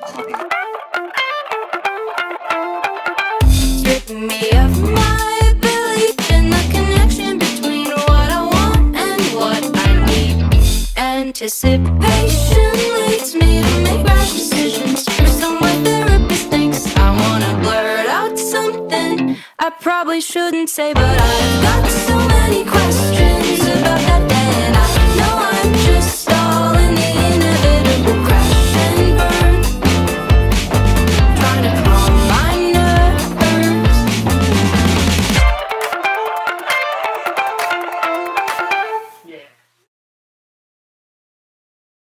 Strip me of my belief in the connection between what I want and what I need. Anticipation leads me to make rash decisions. So my therapist thinks I wanna blurt out something I probably shouldn't say, but I've got so many questions.